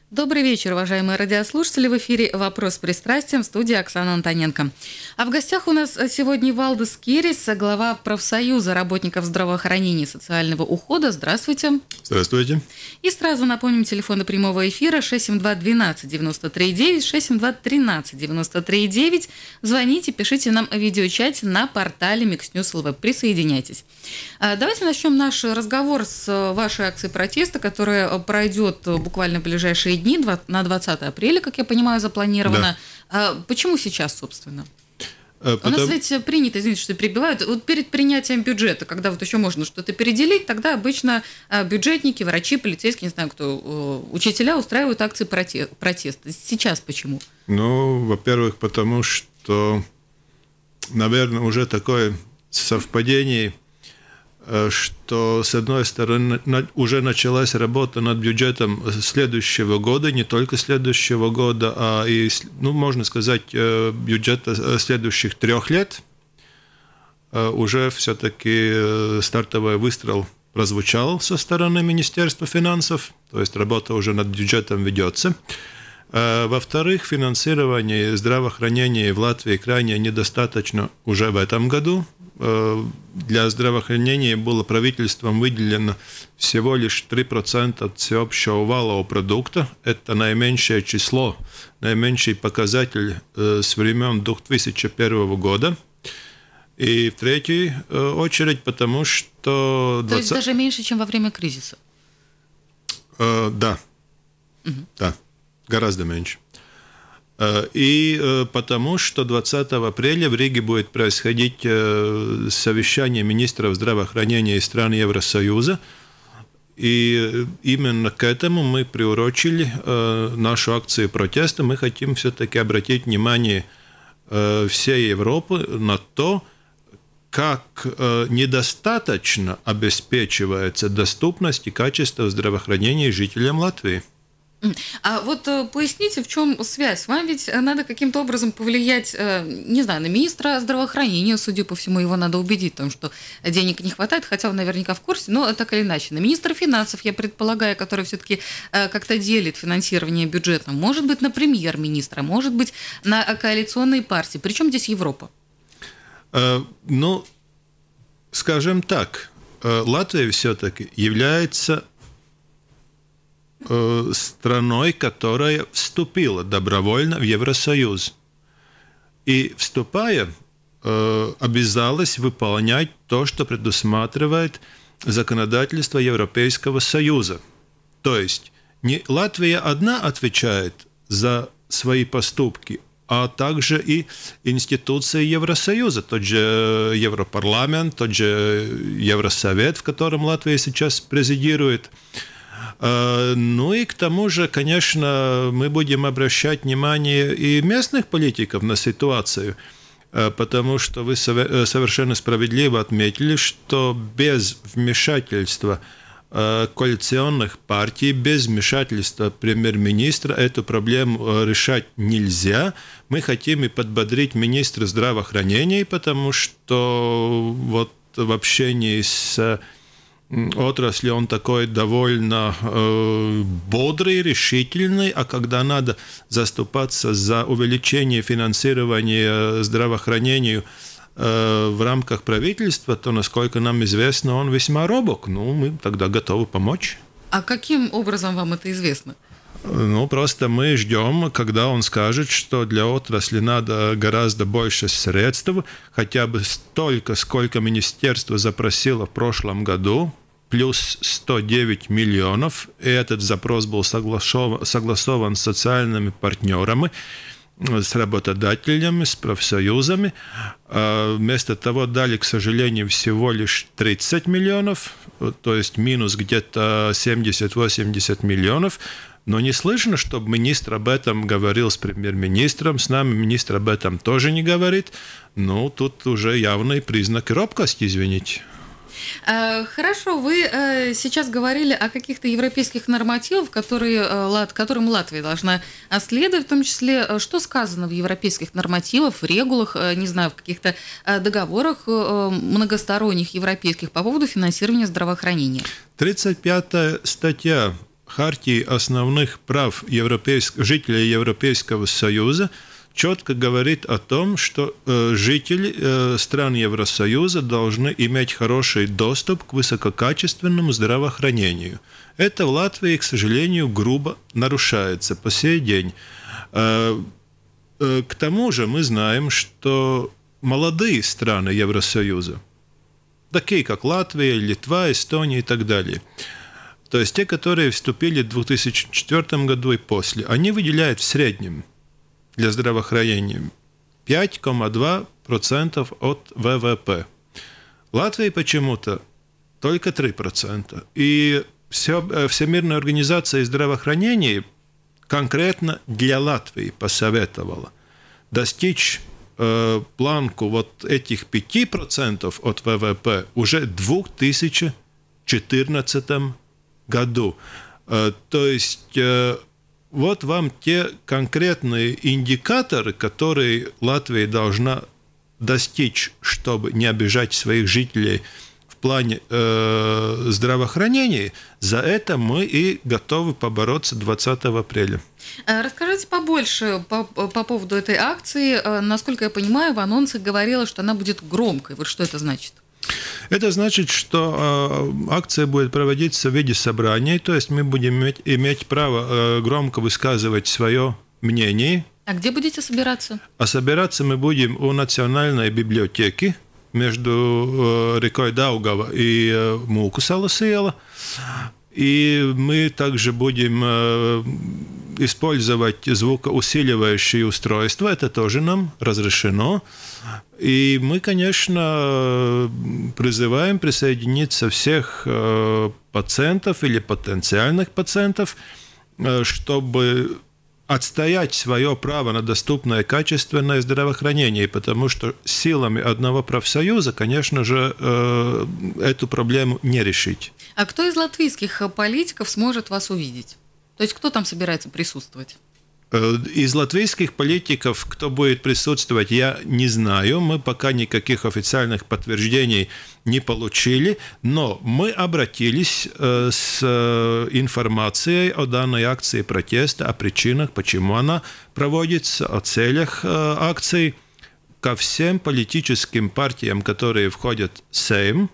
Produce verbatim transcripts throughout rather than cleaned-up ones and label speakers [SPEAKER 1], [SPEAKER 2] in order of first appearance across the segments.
[SPEAKER 1] Добрый вечер, уважаемые радиослушатели. В эфире «Вопрос с пристрастием», в студии Оксана Антоненко. А в гостях у нас сегодня Валдис Кирис, глава профсоюза работников здравоохранения и социального ухода. Здравствуйте.
[SPEAKER 2] Здравствуйте.
[SPEAKER 1] И сразу напомним телефоны прямого эфира шесть семь два двенадцать девяносто три девять, шесть семь два тринадцать девяносто три девять. Звоните, пишите нам в видеочате на портале Mixnews точка эл ви. Присоединяйтесь. Давайте начнем наш разговор с вашей акции протеста, которая пройдет буквально в ближайшие дни, на двадцатое апреля, как я понимаю, запланировано. Да. Почему сейчас, собственно? А, потом... У нас ведь принято, извините, что перебивают, вот перед принятием бюджета, когда вот еще можно что-то переделить, тогда обычно бюджетники, врачи, полицейские, не знаю кто, учителя устраивают акции протеста. Сейчас почему?
[SPEAKER 2] Ну, во-первых, потому что, наверное, уже такое совпадение, что, с одной стороны, уже началась работа над бюджетом следующего года, не только следующего года, а и, ну, можно сказать, бюджета следующих трех лет. Уже все-таки стартовый выстрел прозвучал со стороны Министерства финансов, то есть работа уже над бюджетом ведется. Во-вторых, финансирование здравоохранения в Латвии крайне недостаточно уже в этом году. Для здравоохранения было правительством выделено всего лишь три процента от всеобщего валового продукта. Это наименьшее число, наименьший показатель с времен две тысячи первого года. И в третью очередь, потому что...
[SPEAKER 1] То есть даже меньше, чем во время кризиса?
[SPEAKER 2] Э, да. Угу. Да, гораздо меньше. И потому что двадцатого апреля в Риге будет происходить совещание министров здравоохранения стран Евросоюза. И именно к этому мы приурочили нашу акцию протеста. Мы хотим все-таки обратить внимание всей Европы на то, как недостаточно обеспечивается доступность и качество здравоохранения жителям Латвии.
[SPEAKER 1] А вот поясните, в чем связь? Вам ведь надо каким-то образом повлиять, не знаю, на министра здравоохранения, судя по всему, его надо убедить в том, что денег не хватает, хотя он наверняка в курсе, но так или иначе. На министра финансов, я предполагаю, который все-таки как-то делит финансирование бюджета. Может быть, на премьер-министра, может быть, на коалиционные партии. Причем здесь Европа?
[SPEAKER 2] Э, ну, скажем так, Латвия все-таки является страной, которая вступила добровольно в Евросоюз. И, вступая, обязалась выполнять то, что предусматривает законодательство Европейского Союза. То есть не Латвия одна отвечает за свои поступки, а также и институции Евросоюза, тот же Европарламент, тот же Евросовет, в котором Латвия сейчас президирует. Ну и к тому же, конечно, мы будем обращать внимание и местных политиков на ситуацию, потому что вы совершенно справедливо отметили, что без вмешательства коалиционных партий, без вмешательства премьер-министра эту проблему решать нельзя. Мы хотим и подбодрить министра здравоохранения, потому что вот в общении с отрасли он такой довольно э, бодрый, решительный, а когда надо заступаться за увеличение финансирования здравоохранению э, в рамках правительства, то, насколько нам известно, он весьма робок. Ну, мы тогда готовы помочь.
[SPEAKER 1] А каким образом вам это известно?
[SPEAKER 2] Ну, просто мы ждем, когда он скажет, что для отрасли надо гораздо больше средств, хотя бы столько, сколько министерство запросило в прошлом году, плюс сто девять миллионов. И этот запрос был согласован, согласован с социальными партнерами, с работодателями, с профсоюзами. Вместо того дали, к сожалению, всего лишь тридцать миллионов, то есть минус где-то семьдесят-восемьдесят миллионов. Но не слышно, чтобы министр об этом говорил с премьер-министром, с нами министр об этом тоже не говорит. Ну, тут уже явный признак робкости, извините.
[SPEAKER 1] Хорошо, вы сейчас говорили о каких-то европейских нормативах, которые, которым Латвия должна следовать, в том числе, что сказано в европейских нормативах, в регулах, не знаю, в каких-то договорах многосторонних европейских по поводу финансирования здравоохранения.
[SPEAKER 2] тридцать пятая статья Хартии основных прав европейск... жителей Европейского Союза четко говорит о том, что э, жители э, стран Евросоюза должны иметь хороший доступ к высококачественному здравоохранению. Это в Латвии, к сожалению, грубо нарушается по сей день. Э, э, к тому же мы знаем, что молодые страны Евросоюза, такие как Латвия, Литва, Эстония и так далее, то есть те, которые вступили в две тысячи четвёртом году и после, они выделяют в среднем для здравоохранения пять целых два десятых процента от вэ вэ пэ. Латвии почему-то только три процента. И все, Всемирная организация здравоохранения конкретно для Латвии посоветовала достичь э, планку вот этих пяти процентов от вэ вэ пэ уже в две тысячи четырнадцатом году. Э, то есть э, вот вам те конкретные индикаторы, которые Латвия должна достичь, чтобы не обижать своих жителей в плане э, здравоохранения. За это мы и готовы побороться двадцатого апреля.
[SPEAKER 1] Расскажите побольше по, по поводу этой акции. Насколько я понимаю, в анонсе говорилось, что она будет громкой. Вот что это значит?
[SPEAKER 2] Это значит, что э, акция будет проводиться в виде собраний, то есть мы будем иметь, иметь право э, громко высказывать свое мнение.
[SPEAKER 1] А где будете собираться?
[SPEAKER 2] А собираться мы будем у Национальной библиотеки между э, рекой Даугава и э, Мулкусалас иела. И мы также будем э, использовать звукоусиливающие устройства, это тоже нам разрешено. И мы, конечно, призываем присоединиться всех э, пациентов или потенциальных пациентов, э, чтобы отстоять свое право на доступное качественное здравоохранение, потому что силами одного профсоюза, конечно же, э, эту проблему не решить.
[SPEAKER 1] А кто из латвийских политиков сможет вас увидеть? То есть кто там собирается присутствовать?
[SPEAKER 2] Из латвийских политиков, кто будет присутствовать, я не знаю. Мы пока никаких официальных подтверждений не получили, но мы обратились с информацией о данной акции протеста, о причинах, почему она проводится, о целях акции ко всем политическим партиям, которые входят в Сейм.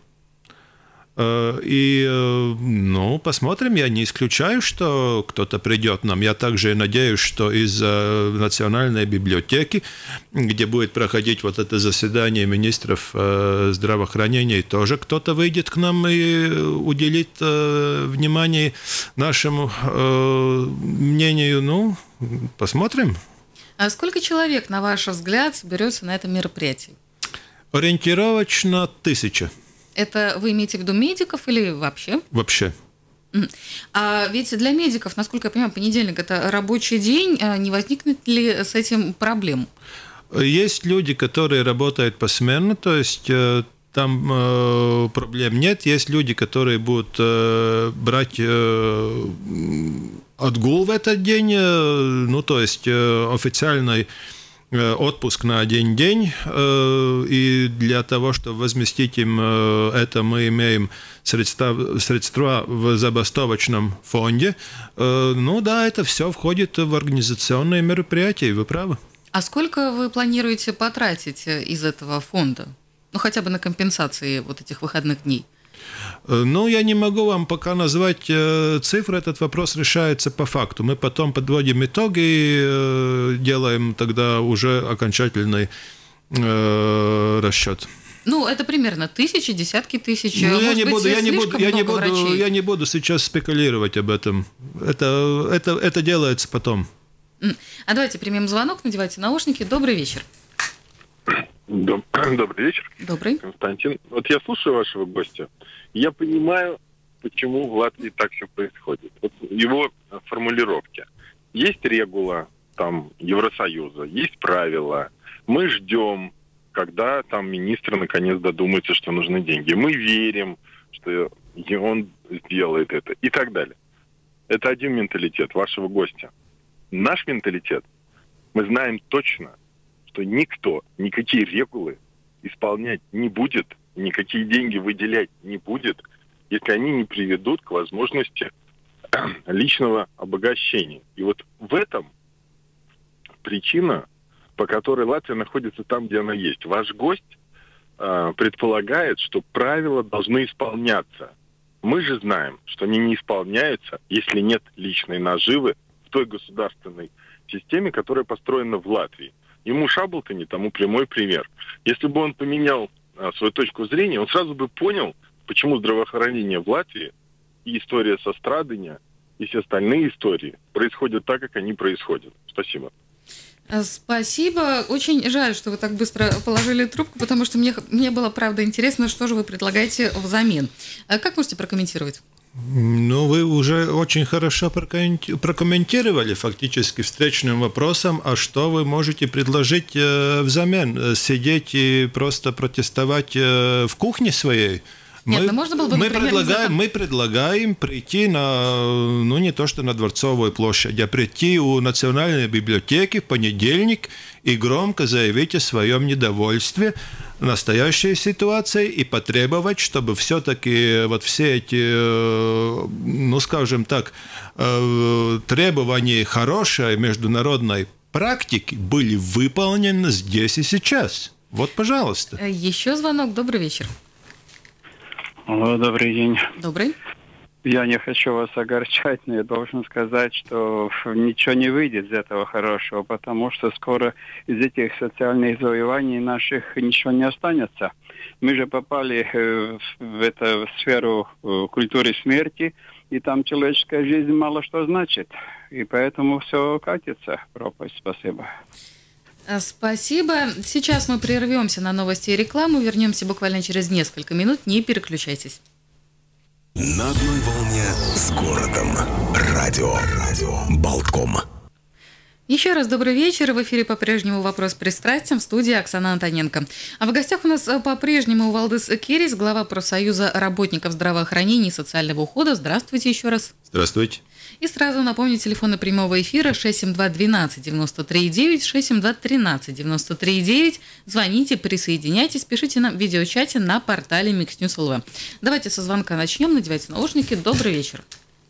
[SPEAKER 2] И, ну, посмотрим, я не исключаю, что кто-то придет нам. Я также надеюсь, что из Национальной библиотеки, где будет проходить вот это заседание министров здравоохранения, тоже кто-то выйдет к нам и уделит внимание нашему мнению. Ну, посмотрим.
[SPEAKER 1] А сколько человек, на ваш взгляд, соберется на этом мероприятии?
[SPEAKER 2] Ориентировочно тысяча.
[SPEAKER 1] Это вы имеете в виду медиков или вообще?
[SPEAKER 2] Вообще.
[SPEAKER 1] А ведь для медиков, насколько я понимаю, понедельник – это рабочий день. Не возникнет ли с этим проблем?
[SPEAKER 2] Есть люди, которые работают посменно, то есть там э, проблем нет. Есть люди, которые будут э, брать э, отгул в этот день, э, ну, то есть э, официальный отпуск на один день, и для того, чтобы возместить им это, мы имеем средства, средства в забастовочном фонде. Ну да, это все входит в организационные мероприятия, вы правы.
[SPEAKER 1] А сколько вы планируете потратить из этого фонда? Ну, хотя бы на компенсации вот этих выходных дней?
[SPEAKER 2] Ну, я не могу вам пока назвать цифры, этот вопрос решается по факту. Мы потом подводим итоги и делаем тогда уже окончательный расчет.
[SPEAKER 1] Ну, это примерно тысячи, десятки тысяч.
[SPEAKER 2] Ну,
[SPEAKER 1] Может
[SPEAKER 2] я не
[SPEAKER 1] быть,
[SPEAKER 2] буду, я не буду, я не буду,
[SPEAKER 1] врачей?
[SPEAKER 2] я не буду сейчас спекулировать об этом. Это, это, это делается потом.
[SPEAKER 1] А давайте примем звонок, надевайте наушники. Добрый вечер.
[SPEAKER 3] Добрый вечер.
[SPEAKER 1] Добрый.
[SPEAKER 3] Константин. Вот я слушаю вашего гостя. Я понимаю, почему в Латвии так все происходит. Вот его формулировки. Есть регула там Евросоюза, есть правила. Мы ждем, когда там министр наконец додумается, что нужны деньги. Мы верим, что он сделает это и так далее. Это один менталитет вашего гостя. Наш менталитет, мы знаем точно, что никто никакие регулы исполнять не будет, никакие деньги выделять не будет, если они не приведут к возможности личного обогащения. И вот в этом причина, по которой Латвия находится там, где она есть. Ваш гость э, предполагает, что правила должны исполняться. Мы же знаем, что они не исполняются, если нет личной наживы в той государственной системе, которая построена в Латвии. Ему Шаблтоне тому прямой пример. Если бы он поменял а, свою точку зрения, он сразу бы понял, почему здравоохранение в Латвии и история сострадания, и все остальные истории происходят так, как они происходят. Спасибо.
[SPEAKER 1] Спасибо. Очень жаль, что вы так быстро положили трубку, потому что мне, мне было, правда, интересно, что же вы предлагаете взамен. Как можете прокомментировать?
[SPEAKER 2] Ну, вы уже очень хорошо прокомментировали фактически встречным вопросом, а что вы можете предложить взамен? Сидеть и просто протестовать в кухне своей?
[SPEAKER 1] Нет,
[SPEAKER 2] мы,
[SPEAKER 1] ну можно было бы,
[SPEAKER 2] мы,
[SPEAKER 1] например,
[SPEAKER 2] предлагаем, мы предлагаем прийти на, ну не то что на Дворцовую площадь, а прийти у Национальной библиотеки в понедельник и громко заявить о своем недовольстве настоящей ситуацией и потребовать, чтобы все-таки вот все эти, ну скажем так, требования хорошей международной практики были выполнены здесь и сейчас. Вот, пожалуйста.
[SPEAKER 1] Еще звонок. Добрый вечер.
[SPEAKER 4] Алло, добрый день.
[SPEAKER 1] Добрый.
[SPEAKER 4] Я не хочу вас огорчать, но я должен сказать, что ничего не выйдет из этого хорошего, потому что скоро из этих социальных завоеваний наших ничего не останется. Мы же попали в эту сферу культуры смерти, и там человеческая жизнь мало что значит. И поэтому все катится. Пропасть. Спасибо.
[SPEAKER 1] Спасибо. Сейчас мы прервемся на новости и рекламу. Вернемся буквально через несколько минут. Не переключайтесь.
[SPEAKER 5] На одной волне с городом. Радио. Радио. Болтком.
[SPEAKER 1] Еще раз добрый вечер. В эфире по-прежнему «Вопрос пристрастием», в студии Оксана Антоненко. А в гостях у нас по-прежнему Валдис Керис, глава профсоюза работников здравоохранения и социального ухода. Здравствуйте еще раз.
[SPEAKER 2] Здравствуйте.
[SPEAKER 1] И сразу напомню, телефоны прямого эфира шесть семь два двенадцать девяносто три девять, шесть семь два тринадцать девяносто три девять. Звоните, присоединяйтесь, пишите нам в видеочате на портале Mixnews точка эл ви. Давайте со звонка начнем, надевайте наушники. Добрый вечер.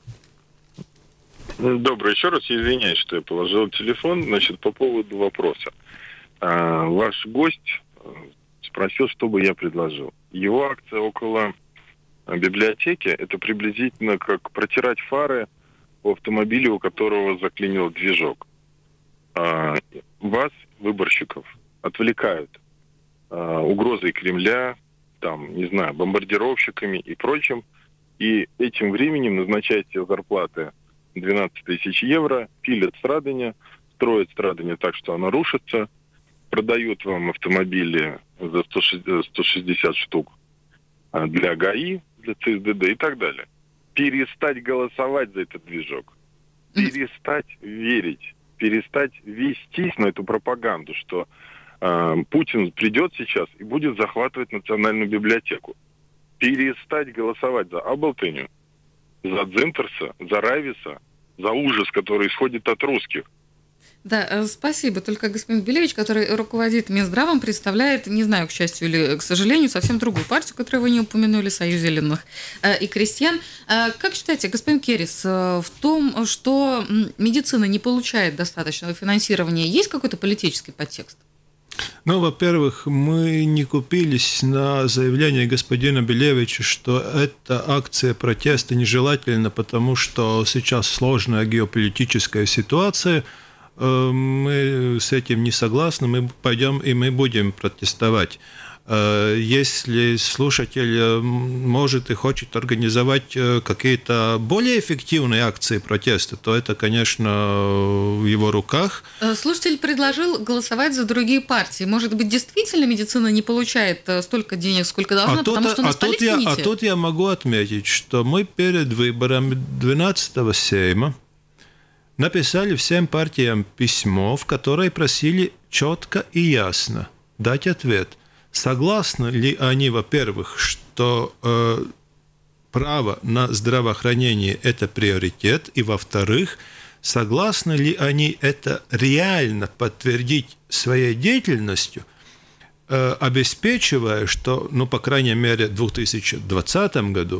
[SPEAKER 3] Добрый еще раз. Я извиняюсь, что я положил телефон. Значит, по поводу вопроса. А, ваш гость спросил, что бы я предложил. Его акция около библиотеки – это приблизительно как протирать фары у автомобиля, у которого заклинил движок. А, вас, выборщиков, отвлекают а, угрозой Кремля, там, не знаю, бомбардировщиками и прочим. И этим временем назначаете зарплаты двенадцать тысяч евро, пилят страдания, строят страдания так, что оно рушится, продают вам автомобили за сто шестьдесят штук для ГАИ, для ЦСДД и так далее. Перестать голосовать за этот движок, перестать верить, перестать вестись на эту пропаганду, что э, Путин придет сейчас и будет захватывать Национальную библиотеку. Перестать голосовать за Аблтыню, за Дзинтерса, за Райвиса, за ужас, который исходит от русских.
[SPEAKER 1] Да, спасибо. Только господин Белевич, который руководит Минздравом, представляет, не знаю, к счастью или к сожалению, совсем другую партию, которую вы не упомянули, Союз зеленых и крестьян. Как считаете, господин Керис, в том, что медицина не получает достаточного финансирования, есть какой-то политический подтекст?
[SPEAKER 2] Ну, во-первых, мы не купились на заявление господина Белевича, что эта акция протеста нежелательна, потому что сейчас сложная геополитическая ситуация. Мы с этим не согласны, мы пойдем и мы будем протестовать. Если слушатель может и хочет организовать какие-то более эффективные акции протеста, то это, конечно, в его руках.
[SPEAKER 1] Слушатель предложил голосовать за другие партии. Может быть, действительно медицина не получает столько денег, сколько должна,
[SPEAKER 2] а
[SPEAKER 1] потому
[SPEAKER 2] тут,
[SPEAKER 1] что у нас
[SPEAKER 2] а тут, я, а тут я могу отметить, что мы перед выборами двенадцатого сейма написали всем партиям письмо, в которое просили четко и ясно дать ответ. Согласны ли они, во-первых, что э, право на здравоохранение – это приоритет, и, во-вторых, согласны ли они это реально подтвердить своей деятельностью, э, обеспечивая, что, ну, по крайней мере, в две тысячи двадцатом году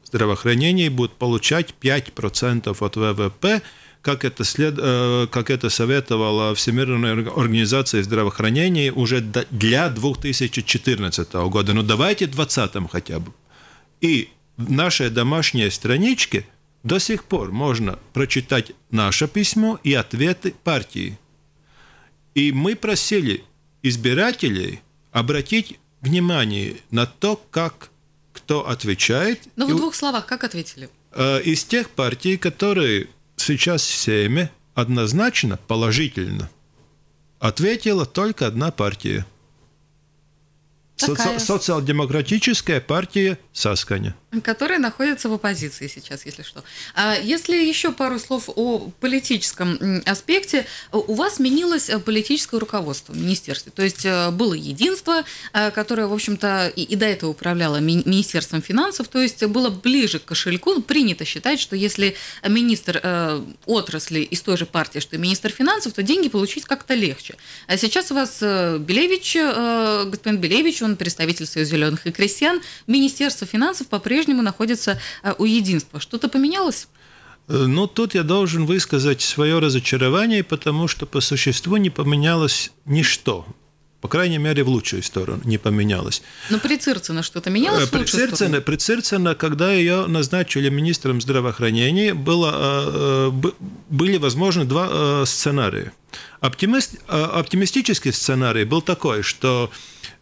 [SPEAKER 2] здравоохранения будет получать пять процентов от ВВП, как это, след... как это советовала Всемирная организация здравоохранения уже для две тысячи четырнадцатого года. Ну, давайте в двадцатом хотя бы. И в нашей домашней страничке до сих пор можно прочитать наше письмо и ответы партии. И мы просили избирателей обратить внимание на то, как кто отвечает.
[SPEAKER 1] Ну, в двух словах, как ответили?
[SPEAKER 2] Из тех партий, которые сейчас в Сейме однозначно положительно ответила только одна партия. Соци- социал-демократическая партия Сасканя.
[SPEAKER 1] Которая находится в оппозиции сейчас, если что. А если еще пару слов о политическом аспекте. У вас сменилось политическое руководство в министерстве. То есть было единство, которое, в общем-то, и, и до этого управляло ми- Министерством финансов. То есть было ближе к кошельку. Принято считать, что если министр э, отрасли из той же партии, что и министр финансов, то деньги получить как-то легче. А сейчас у вас Белевич, э, господин Белевич, он представитель Союза зеленых и крестьян. Министерство финансов по-прежнему находится у единства. Что-то поменялось?
[SPEAKER 2] Ну, тут я должен высказать свое разочарование, потому что по существу не поменялось ничто. По крайней мере, в лучшую сторону не поменялось.
[SPEAKER 1] Но при Цирцине что-то менялось в лучшую сторону?
[SPEAKER 2] При Цирцине, когда ее назначили министром здравоохранения, было, были возможны два сценария. Оптимист, оптимистический сценарий был такой, что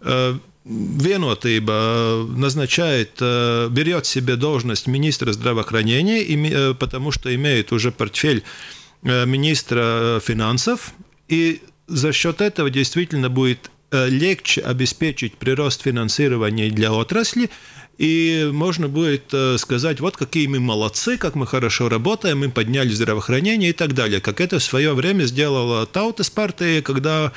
[SPEAKER 2] Vienotība назначает, берет себе должность министра здравоохранения, потому что имеет уже портфель министра финансов, и за счет этого действительно будет легче обеспечить прирост финансирования для отрасли, и можно будет сказать, вот какие мы молодцы, как мы хорошо работаем, мы подняли здравоохранение и так далее, как это в свое время сделала Таутас партия, когда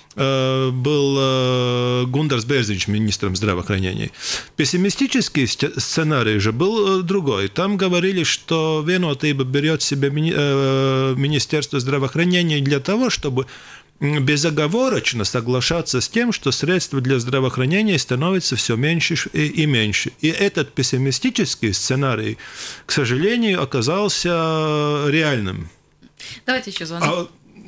[SPEAKER 2] был Гундарс Берзинч министром здравоохранения. Пессимистический сценарий же был другой. Там говорили, что Vienotība берет себе Министерство здравоохранения для того, чтобы безоговорочно соглашаться с тем, что средства для здравоохранения становятся все меньше и меньше. И этот пессимистический сценарий, к сожалению, оказался реальным.
[SPEAKER 1] Давайте еще звонок. А...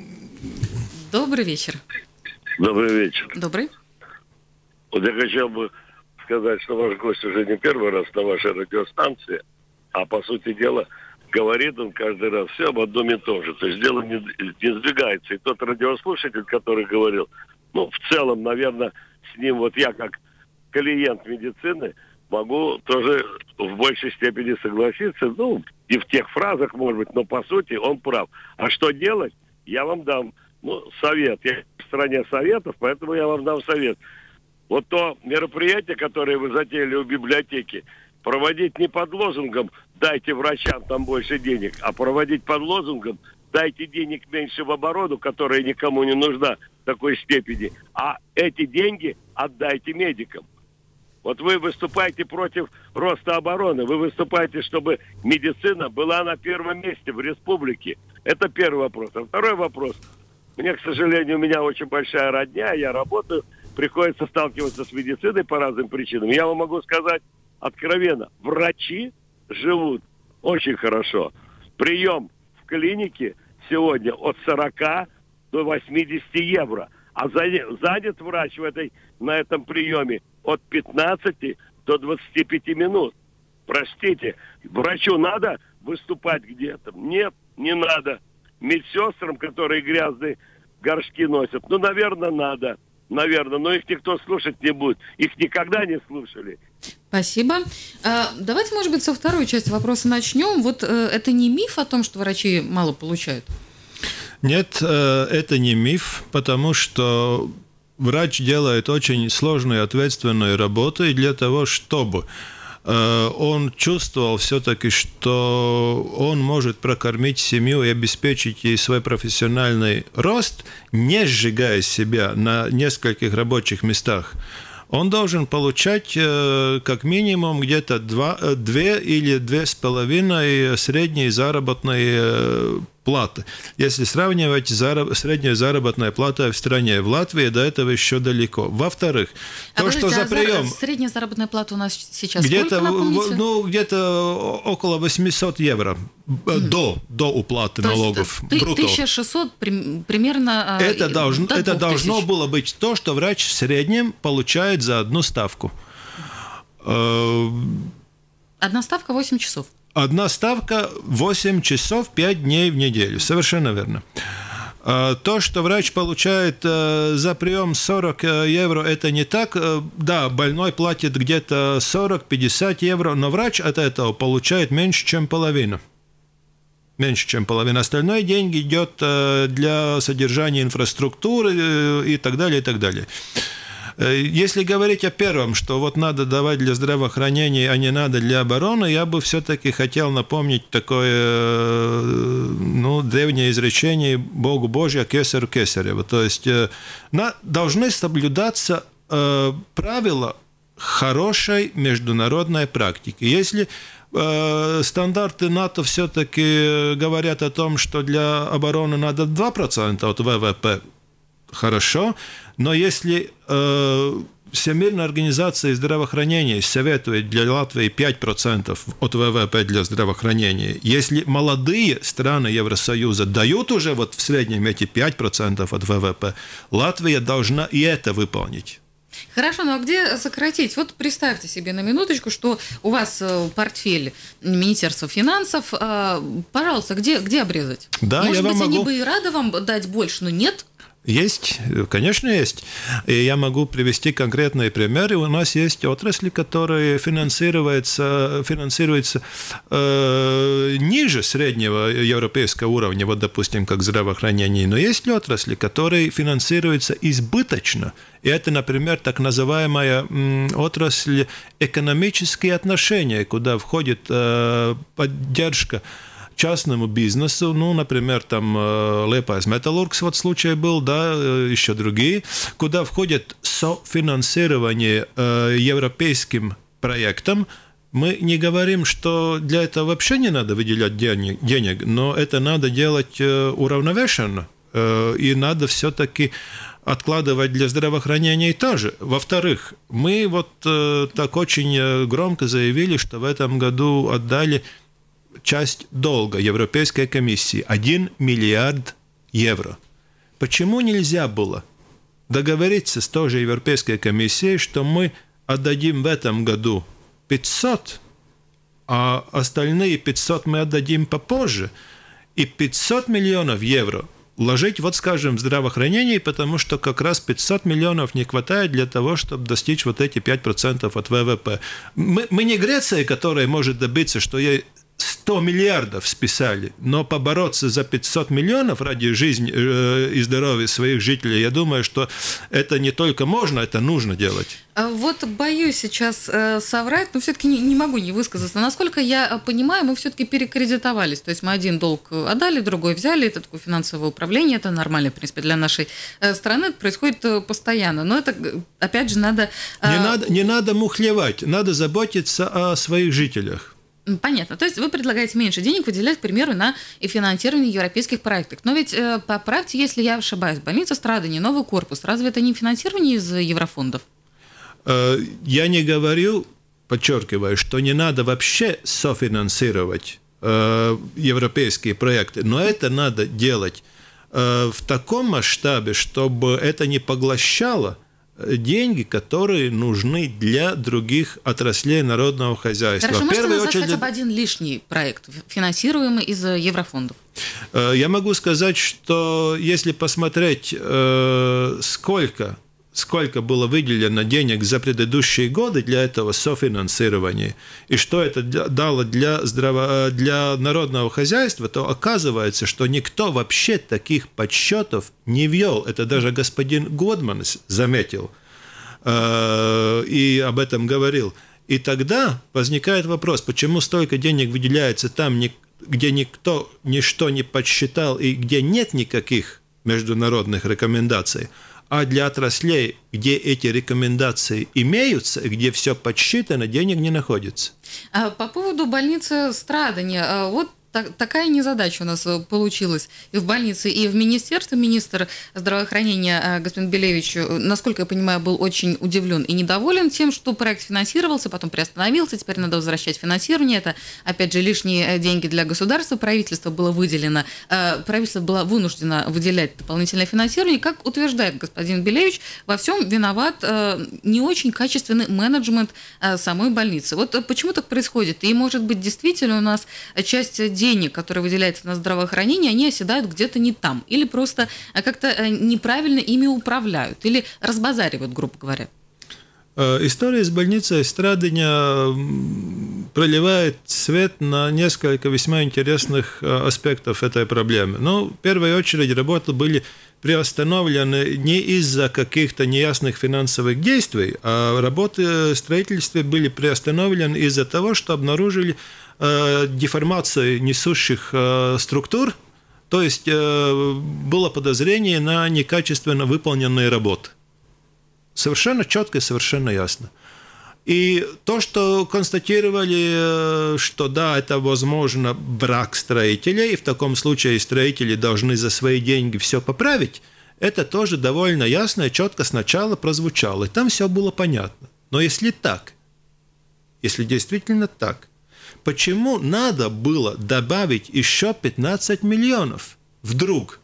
[SPEAKER 1] Добрый вечер.
[SPEAKER 6] Добрый вечер.
[SPEAKER 1] Добрый.
[SPEAKER 6] Вот я хотел бы сказать, что ваш гость уже не первый раз на вашей радиостанции, а по сути дела говорит он каждый раз все об одном и том же. То есть дело не, не сдвигается. И тот радиослушатель, который говорил, ну, в целом, наверное, с ним вот я как клиент медицины могу тоже в большей степени согласиться. Ну, и в тех фразах, может быть, но по сути он прав. А что делать, я вам дам. Ну, совет. Я в стране советов, поэтому я вам дам совет. Вот то мероприятие, которое вы затеяли у библиотеки, проводить не под лозунгом «дайте врачам там больше денег», а проводить под лозунгом «дайте денег меньше в оборону», которая никому не нужна в такой степени, а эти деньги отдайте медикам. Вот вы выступаете против роста обороны, вы выступаете, чтобы медицина была на первом месте в республике. Это первый вопрос. А второй вопрос. Мне, к сожалению, у меня очень большая родня, я работаю, приходится сталкиваться с медициной по разным причинам. Я вам могу сказать откровенно, врачи живут очень хорошо. Прием в клинике сегодня от сорока до восьмидесяти евро, а занят врач в этой, на этом приеме от пятнадцати до двадцати пяти минут. Простите, врачу надо выступать где-то? Нет, не надо. Медсестрам, которые грязные горшки носят, ну, наверное, надо. Наверное, но их никто слушать не будет. Их никогда не слушали.
[SPEAKER 1] Спасибо. Давайте, может быть, со второй части вопроса начнем. Вот это не миф о том, что врачи мало получают?
[SPEAKER 2] Нет, это не миф, потому что врач делает очень сложную и ответственную работу, и для того, чтобы он чувствовал все-таки, что он может прокормить семью и обеспечить ей свой профессиональный рост, не сжигая себя на нескольких рабочих местах. Он должен получать как минимум где-то два, две или две с половиной средние заработные платы. Если сравнивать зараб... среднюю заработную плату в стране, в Латвии до этого еще далеко. Во-вторых,
[SPEAKER 1] а
[SPEAKER 2] то, что за
[SPEAKER 1] а
[SPEAKER 2] прием...
[SPEAKER 1] Средняя заработная плата у нас сейчас
[SPEAKER 2] где-то,
[SPEAKER 1] сколько, напомните?
[SPEAKER 2] Ну, где-то около восемьсот евро mm. до, до уплаты то налогов.
[SPEAKER 1] Есть, тысяча шестьсот примерно...
[SPEAKER 2] Это, должно,
[SPEAKER 1] до
[SPEAKER 2] это должно
[SPEAKER 1] тысяч.
[SPEAKER 2] было быть то, что врач в среднем получает за одну ставку.
[SPEAKER 1] Одна ставка восемь часов.
[SPEAKER 2] Одна ставка восемь часов пять дней в неделю. Совершенно верно. То, что врач получает за прием сорок евро, это не так. Да, больной платит где-то сорок-пятьдесят евро, но врач от этого получает меньше, чем половину. Меньше, чем половина. Остальное деньги идет для содержания инфраструктуры и так далее, и так далее. Если говорить о первом, что вот надо давать для здравоохранения, а не надо для обороны, я бы все-таки хотел напомнить такое, ну, древнее изречение «Богу Божию, кесарю кесарева». То есть на, должны соблюдаться э, правила хорошей международной практики. Если э, стандарты НАТО все-таки говорят о том, что для обороны надо два процента от ВВП, хорошо, но если э, Всемирная организация здравоохранения советует для Латвии пять процентов от ВВП для здравоохранения, если молодые страны Евросоюза дают уже вот в среднем эти пять процентов от ВВП, Латвия должна и это выполнить.
[SPEAKER 1] Хорошо, ну а где сократить? Вот представьте себе на минуточку, что у вас портфель Министерства финансов. Пожалуйста, где, где обрезать?
[SPEAKER 2] Да,
[SPEAKER 1] Может
[SPEAKER 2] я
[SPEAKER 1] быть,
[SPEAKER 2] вам
[SPEAKER 1] они
[SPEAKER 2] могу...
[SPEAKER 1] бы и рады вам дать больше, но нет?
[SPEAKER 2] Есть, конечно, есть. И я могу привести конкретные примеры. У нас есть отрасли, которые финансируются, финансируются э, ниже среднего европейского уровня, вот, допустим, как здравоохранение. Но есть отрасли, которые финансируются избыточно. И это, например, так называемая м, отрасль экономические отношения, куда входит э, поддержка частному бизнесу, ну, например, там Liepājas Metallurgs вот случай был, да, еще другие, куда входит софинансирование э, европейским проектам. Мы не говорим, что для этого вообще не надо выделять денег, денег, но это надо делать э, уравновешенно, э, и надо все-таки откладывать для здравоохранения тоже. Во-вторых, мы вот э, так очень громко заявили, что в этом году отдали часть долга Европейской комиссии – один миллиард евро. Почему нельзя было договориться с той же Европейской комиссией, что мы отдадим в этом году пятьсот, а остальные пятьсот мы отдадим попозже, и пятьсот миллионов евро вложить, вот скажем, в здравоохранение, потому что как раз пятьсот миллионов не хватает для того, чтобы достичь вот эти пять процентов от ВВП. Мы, мы не Греция, которая может добиться, что ей сто миллиардов списали, но побороться за пятьсот миллионов ради жизни и здоровья своих жителей, я думаю, что это не только можно, это нужно делать.
[SPEAKER 1] Вот боюсь сейчас соврать, но все-таки не, не могу не высказаться. Насколько я понимаю, мы все-таки перекредитовались. То есть мы один долг отдали, другой взяли. Это такое финансовое управление, это нормально, в принципе, для нашей страны. Это происходит постоянно. Но это, опять же, надо...
[SPEAKER 2] Не надо, не надо мухлевать, надо заботиться о своих жителях.
[SPEAKER 1] Понятно. То есть вы предлагаете меньше денег выделять, к примеру, на финансирование европейских проектов. Но ведь, поправьте, если я ошибаюсь, больница Страдания, новый корпус, разве это не финансирование из еврофондов?
[SPEAKER 2] Я не говорю, подчеркиваю, что не надо вообще софинансировать европейские проекты, но это надо делать в таком масштабе, чтобы это не поглощало деньги, которые нужны для других отраслей народного хозяйства.
[SPEAKER 1] Хорошо, можете назвать очередь... хотя бы один лишний проект, финансируемый из еврофондов?
[SPEAKER 2] Я могу сказать, что если посмотреть, сколько, сколько было выделено денег за предыдущие годы для этого софинансирования, и что это дало для, здраво... для народного хозяйства, то оказывается, что никто вообще таких подсчетов не ввел. Это даже господин Годманс заметил и об этом говорил. И тогда возникает вопрос, почему столько денег выделяется там, где никто ничто не подсчитал и где нет никаких международных рекомендаций, а для отраслей, где эти рекомендации имеются, и где все подсчитано, денег не находится.
[SPEAKER 1] По поводу больницы Страдания, вот так, такая незадача у нас получилась и в больнице, и в министерстве. Министр здравоохранения господин Белевич, насколько я понимаю, был очень удивлен и недоволен тем, что проект финансировался, потом приостановился, теперь надо возвращать финансирование. Это, опять же, лишние деньги для государства. Правительство было выделено, правительство было вынуждено выделять дополнительное финансирование. Как утверждает господин Белевич, во всем виноват не очень качественный менеджмент самой больницы. Вот почему так происходит? И, может быть, действительно у нас часть денег, которые выделяются на здравоохранение, они оседают где-то не там. Или просто как-то неправильно ими управляют. Или разбазаривают, грубо говоря.
[SPEAKER 2] История с больницей Страдыня проливает свет на несколько весьма интересных аспектов этой проблемы. Ну, в первую очередь, работы были приостановлены не из-за каких-то неясных финансовых действий, а работы в строительстве были приостановлены из-за того, что обнаружили э, деформацию несущих э, структур, то есть э, было подозрение на некачественно выполненные работы. Совершенно четко и совершенно ясно. И то, что констатировали, что да, это, возможно, брак строителей, и в таком случае строители должны за свои деньги все поправить, это тоже довольно ясно и четко сначала прозвучало, и там все было понятно. Но если так, если действительно так, почему надо было добавить еще пятнадцать миллионов вдруг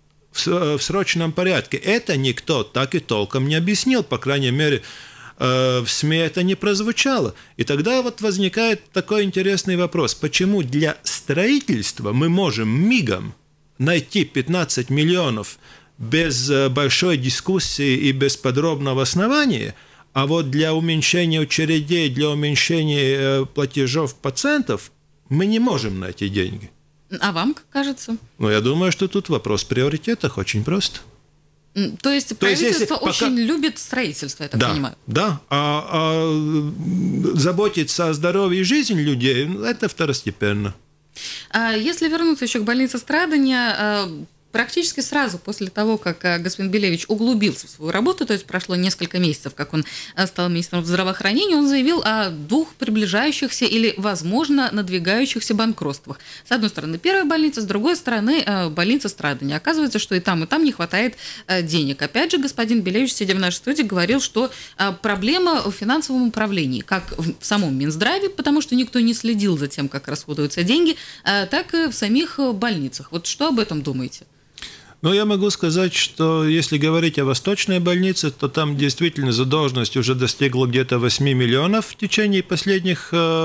[SPEAKER 2] в срочном порядке? Это никто так и толком не объяснил, по крайней мере, в СМИ это не прозвучало. И тогда вот возникает такой интересный вопрос. Почему для строительства мы можем мигом найти пятнадцать миллионов без большой дискуссии и без подробного основания, а вот для уменьшения очередей, для уменьшения платежев пациентов мы не можем найти деньги?
[SPEAKER 1] А вам как кажется?
[SPEAKER 2] Ну, я думаю, что тут вопрос в приоритетах очень прост.
[SPEAKER 1] То есть правительство То есть, очень пока... любит строительство, я так
[SPEAKER 2] да,
[SPEAKER 1] понимаю.
[SPEAKER 2] Да, а, а заботиться о здоровье и жизни людей – это второстепенно.
[SPEAKER 1] А если вернуться еще к больнице Страдыня, практически сразу после того, как господин Белевич углубился в свою работу, то есть прошло несколько месяцев, как он стал министром здравоохранения, он заявил о двух приближающихся или, возможно, надвигающихся банкротствах. С одной стороны, первая больница, с другой стороны, больница Страдыня. Оказывается, что и там, и там не хватает денег. Опять же, господин Белевич, сидя в нашей студии, говорил, что проблема в финансовом управлении, как в самом Минздраве, потому что никто не следил за тем, как расходуются деньги, так и в самих больницах. Вот что об этом думаете?
[SPEAKER 2] Ну, я могу сказать, что если говорить о Восточной больнице, то там действительно задолженность уже достигла где-то восемь миллионов в течение последних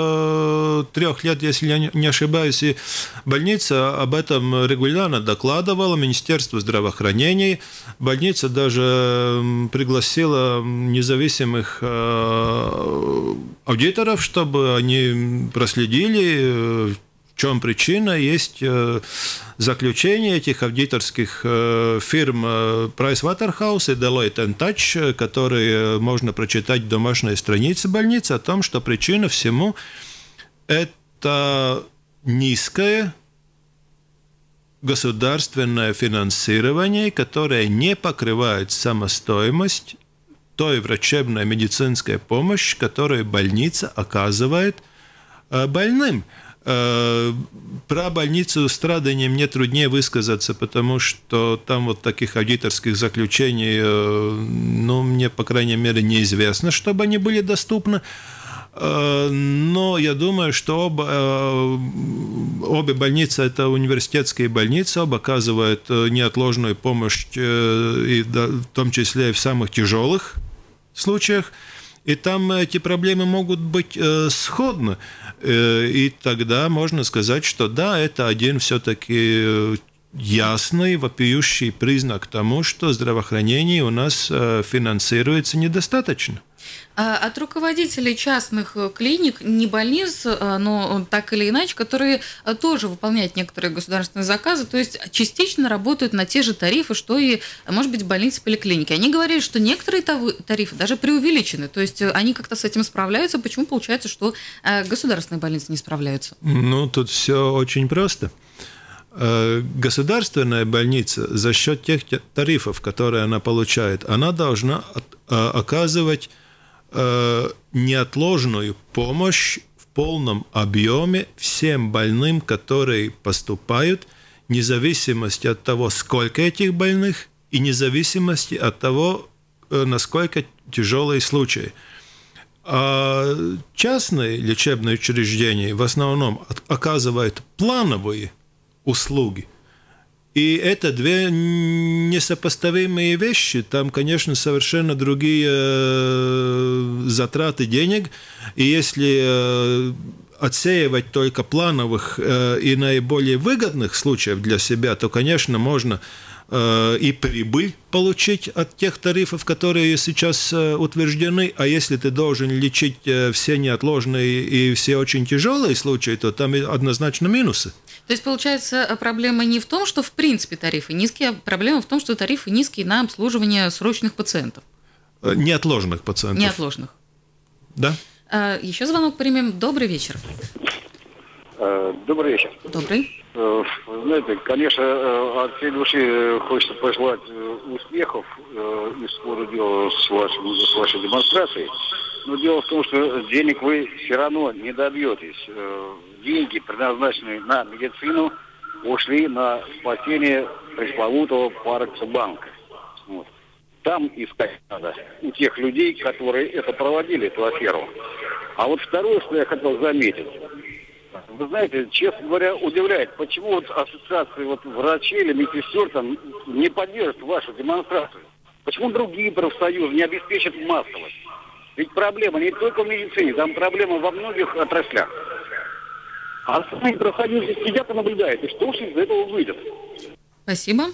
[SPEAKER 2] э, трех лет, если я не ошибаюсь. И больница об этом регулярно докладывала Министерству здравоохранения. Больница даже пригласила независимых э, аудиторов, чтобы они проследили, в чем причина. Есть заключение этих аудиторских фирм Pricewaterhouse и Deloitte энд Touch, которые можно прочитать в домашней странице больницы, о том, что причина всему – это низкое государственное финансирование, которое не покрывает самостоимость той врачебной медицинской помощи, которую больница оказывает больным. Про больницу Страдыня мне труднее высказаться, потому что там вот таких аудиторских заключений, ну, мне, по крайней мере, неизвестно, чтобы они были доступны. Но я думаю, что оба, обе больницы – это университетские больницы, оба оказывают неотложную помощь, и в том числе и в самых тяжелых случаях. И там эти проблемы могут быть э, сходны. Э, и тогда можно сказать, что да, это один все-таки ясный, вопиющий признак тому, что здравоохранение у нас э, финансируется недостаточно.
[SPEAKER 1] От руководителей частных клиник, не больниц, но так или иначе, которые тоже выполняют некоторые государственные заказы, то есть частично работают на те же тарифы, что и, может быть, больницы, поликлиники. Они говорили, что некоторые тарифы даже преувеличены, то есть они как-то с этим справляются. Почему получается, что государственные больницы не справляются?
[SPEAKER 2] Ну, тут все очень просто. Государственная больница за счет тех тарифов, которые она получает, она должна оказывать неотложную помощь в полном объеме всем больным, которые поступают, вне зависимости от того, сколько этих больных, и вне зависимости от того, насколько тяжелые случаи. А частные лечебные учреждения в основном оказывают плановые услуги. И это две несопоставимые вещи. Там, конечно, совершенно другие затраты денег. И если отсеивать только плановых и наиболее выгодных случаев для себя, то, конечно, можно и прибыль получить от тех тарифов, которые сейчас утверждены, а если ты должен лечить все неотложные и все очень тяжелые случаи, то там однозначно минусы.
[SPEAKER 1] То есть, получается, проблема не в том, что в принципе тарифы низкие, а проблема в том, что тарифы низкие на обслуживание срочных пациентов.
[SPEAKER 2] Неотложных пациентов.
[SPEAKER 1] Неотложных.
[SPEAKER 2] Да.
[SPEAKER 1] Еще звонок примем. Добрый вечер.
[SPEAKER 7] Добрый вечер.
[SPEAKER 1] Добрый.
[SPEAKER 7] Знаете, конечно, от всей души хочется пожелать успехов и скоро дела с, вашим, с вашей демонстрацией. Но дело в том, что денег вы все равно не добьетесь. Деньги, предназначенные на медицину, ушли на спасение пресловутого Парекса-банка. Вот. Там искать надо у тех людей, которые это проводили, эту аферу. А вот второе, что я хотел заметить. Вы знаете, честно говоря, удивляет, почему вот ассоциации вот врачей или медсестер там не поддержат вашу демонстрацию? Почему другие профсоюзы не обеспечат массовость? Ведь проблема не только в медицине, там проблема во многих отраслях. А остальные профсоюзы сидят и наблюдают, и что уж из этого выйдет?
[SPEAKER 1] Спасибо.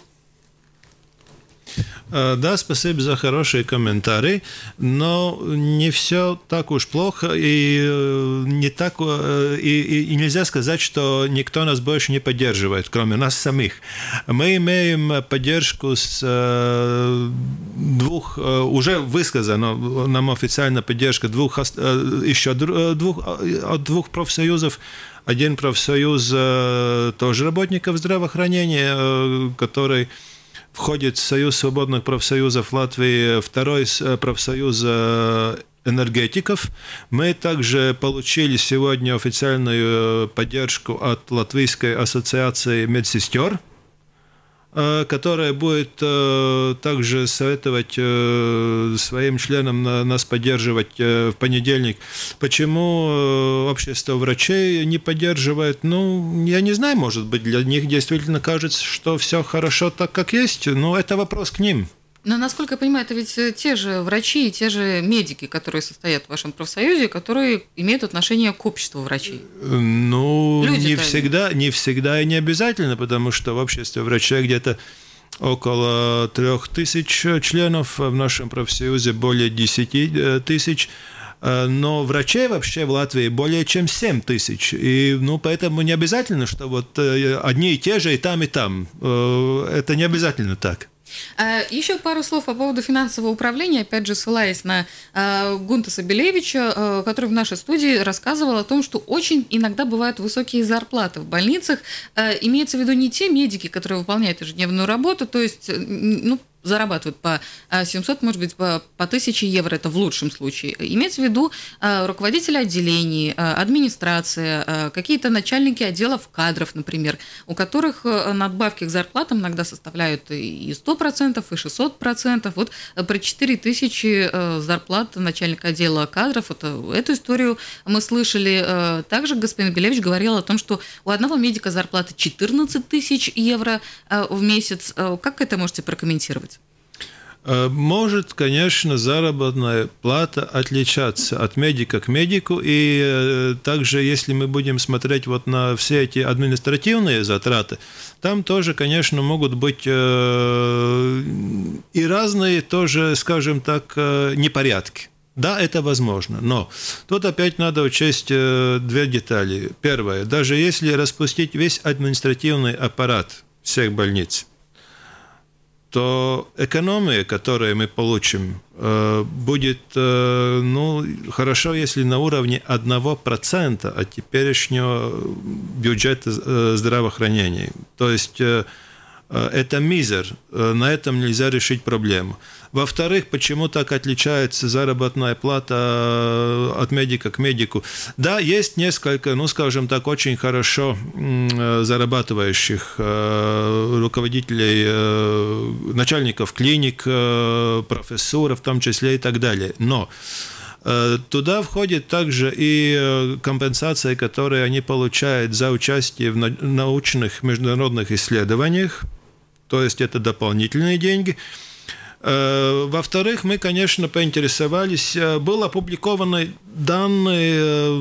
[SPEAKER 2] Да, спасибо за хорошие комментарии, но не все так уж плохо, и, не так, и, и нельзя сказать, что никто нас больше не поддерживает, кроме нас самих. Мы имеем поддержку с двух, уже высказана нам официально поддержка двух, еще двух, от двух профсоюзов. Один профсоюз тоже работников здравоохранения, который входит в Союз свободных профсоюзов Латвии, второй профсоюз энергетиков. Мы также получили сегодня официальную поддержку от Латвийской ассоциации медсестер, которая будет также советовать своим членам нас поддерживать в понедельник. Почему общество врачей не поддерживает? Ну, я не знаю, может быть, для них действительно кажется, что все хорошо так, как есть, но это вопрос к ним.
[SPEAKER 1] Но, насколько я понимаю, это ведь те же врачи и те же медики, которые состоят в вашем профсоюзе, которые имеют отношение к обществу врачей.
[SPEAKER 2] Ну, не всегда, не всегда и не обязательно, потому что в обществе врачей где-то около трех тысяч членов, в нашем профсоюзе более десяти тысяч. Но врачей вообще в Латвии более чем семь тысяч. И, ну, поэтому не обязательно, что вот одни и те же и там, и там. Это не обязательно так.
[SPEAKER 1] Еще пару слов по поводу финансового управления, опять же, ссылаясь на Гунтаса Белевича, который в нашей студии рассказывал о том, что очень иногда бывают высокие зарплаты в больницах. Имеется в виду не те медики, которые выполняют ежедневную работу, то есть, ну, зарабатывают по семьсот, может быть, по, по тысяче евро, это в лучшем случае. Имеется в виду руководители отделений, администрация, какие-то начальники отделов кадров, например, у которых надбавки к зарплатам иногда составляют и сто процентов, и шестьсот процентов. Вот про четыре тысячи зарплат начальника отдела кадров, это, эту историю мы слышали. Также господин Белевич говорил о том, что у одного медика зарплата четырнадцать тысяч евро в месяц. Как это можете прокомментировать?
[SPEAKER 2] Может, конечно, заработная плата отличаться от медика к медику, и также, если мы будем смотреть вот на все эти административные затраты, там тоже, конечно, могут быть и разные тоже, скажем так, непорядки. Да, это возможно, но тут опять надо учесть две детали. Первое, даже если распустить весь административный аппарат всех больниц, то экономия, которую мы получим, будет, ну, хорошо, если на уровне одного процента от теперешнего бюджета здравоохранения. То есть Это мизер, на этом нельзя решить проблему. Во-вторых, почему так отличается заработная плата от медика к медику? Да, есть несколько, ну, скажем так, очень хорошо зарабатывающих руководителей, начальников клиник, профессоров в том числе и так далее. Но туда входит также и компенсация, которую они получают за участие в научных международных исследованиях, то есть это дополнительные деньги. Во-вторых, мы, конечно, поинтересовались, был опубликован данный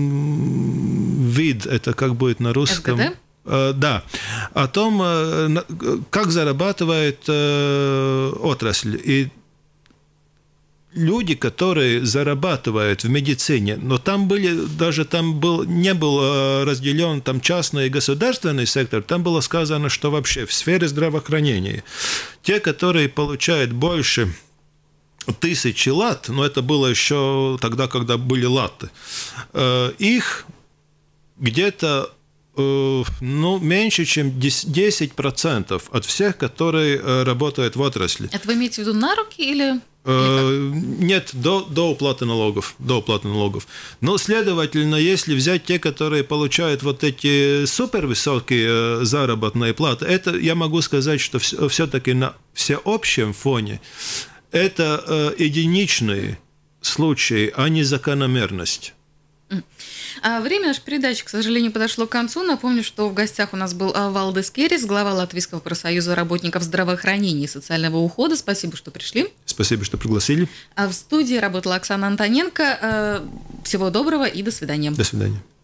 [SPEAKER 2] вид, это как будет на русском? СГД? Да, о том, как зарабатывает отрасль. И люди, которые зарабатывают в медицине, но там были, даже там был, не был разделен там частный и государственный сектор, там было сказано, что вообще в сфере здравоохранения те, которые получают больше тысячи лат, но это было еще тогда, когда были латы, их где-то ну, меньше, чем десять процентов от всех, которые работают в отрасли.
[SPEAKER 1] Это вы имеете в виду на руки или...
[SPEAKER 2] Нет, до, до уплаты налогов, до уплаты налогов. Но, следовательно, если взять те, которые получают вот эти супервысокие заработные платы, это, я могу сказать, что все-таки на всеобщем фоне это единичные случаи, а не закономерность.
[SPEAKER 1] Время нашей передачи, к сожалению, подошло к концу. Напомню, что в гостях у нас был Валдис Керис, глава Латвийского профсоюза работников здравоохранения и социального ухода. Спасибо, что пришли.
[SPEAKER 2] Спасибо, что пригласили.
[SPEAKER 1] А в студии работала Оксана Антоненко. Всего доброго и до свидания.
[SPEAKER 2] До свидания.